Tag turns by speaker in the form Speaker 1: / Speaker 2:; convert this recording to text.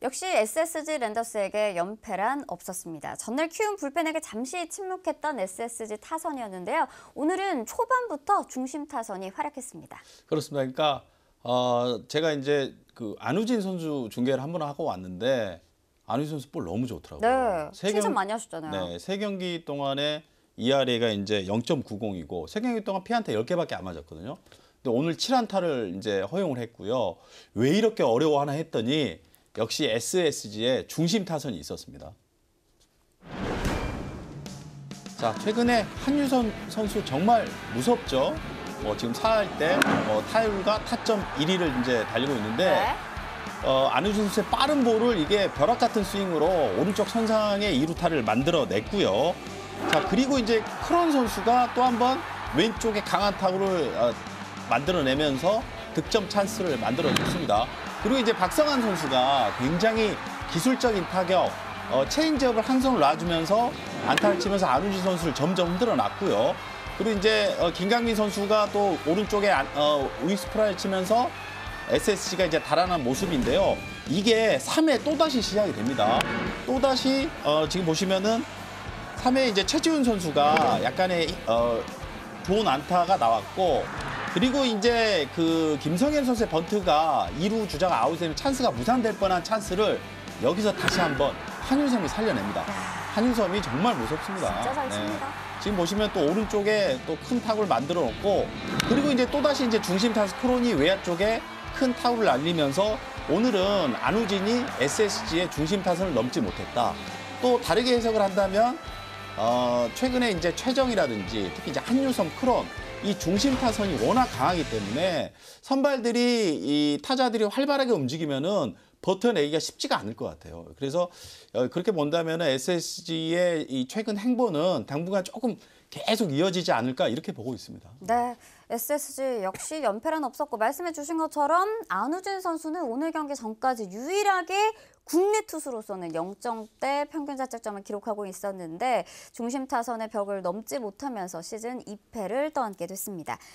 Speaker 1: 역시 SSG 랜더스에게 연패란 없었습니다. 전날 키움 불펜에게 잠시 침묵했던 SSG 타선이었는데요. 오늘은 초반부터 중심 타선이 활약했습니다.
Speaker 2: 그렇습니다. 그러니까 제가 이제 그 안우진 선수 중계를 한번 하고 왔는데 안우진 선수 볼 너무 좋더라고요.
Speaker 1: 네, 칭찬 많이 하셨잖아요.
Speaker 2: 네, 3경기 동안에 ERA가 이제 0.90이고 3경기 동안 피안타 10개밖에 안 맞았거든요. 근데 오늘 7안타를 이제 허용을 했고요. 왜 이렇게 어려워하나 했더니 역시 SSG의 중심 타선이 있었습니다. 자, 최근에 한유섬 선수 정말 무섭죠. 지금 4할 때 타율과 타점 1위를 이제 달리고 있는데
Speaker 1: 네.
Speaker 2: 안우진 선수의 빠른 볼을 이게 벼락 같은 스윙으로 오른쪽 선상에 2루타를 만들어냈고요. 자, 그리고 이제 크론 선수가 또 한 번 왼쪽에 강한 타구를 만들어내면서 득점 찬스를 만들어줬습니다. 그리고 이제 박성환 선수가 굉장히 기술적인 타격, 체인지업을 한 손을 놔주면서 안타를 치면서 안우진 선수를 점점 흔들어 놨고요. 그리고 이제 김강민 선수가 또 오른쪽에 우익수 프라이를 치면서 SSG가 이제 달아난 모습인데요. 이게 3회 또다시 시작이 됩니다. 또다시 지금 보시면은 3회 이제 최지훈 선수가 약간의 좋은 안타가 나왔고, 그리고 이제 그 김성현 선수의 번트가 2루 주자가 아웃되면 찬스가 무산될 뻔한 찬스를 여기서 다시 한번 한유섬이 살려냅니다. 한유섬이 정말 무섭습니다.
Speaker 1: 진짜 잘 칩니다.
Speaker 2: 지금 보시면 또 오른쪽에 또 큰 타구를 만들어 놓고, 그리고 이제 또다시 이제 중심 타수 크론이 외야 쪽에 큰 타구를 날리면서 오늘은 안우진이 SSG의 중심 타선을 넘지 못했다. 또 다르게 해석을 한다면 최근에 이제 최정이라든지 특히 이제 한유섬, 크론 이 중심 타선이 워낙 강하기 때문에 선발들이 이 타자들이 활발하게 움직이면은 버텨내기가 쉽지가 않을 것 같아요. 그래서 그렇게 본다면 SSG의 이 최근 행보는 당분간 조금 계속 이어지지 않을까 이렇게 보고 있습니다.
Speaker 1: 네, SSG 역시 연패란 없었고 말씀해 주신 것처럼 안우진 선수는 오늘 경기 전까지 유일하게 국내 투수로서는 0점대 평균 자책점을 기록하고 있었는데 중심 타선의 벽을 넘지 못하면서 시즌 2패를 떠안게 됐습니다.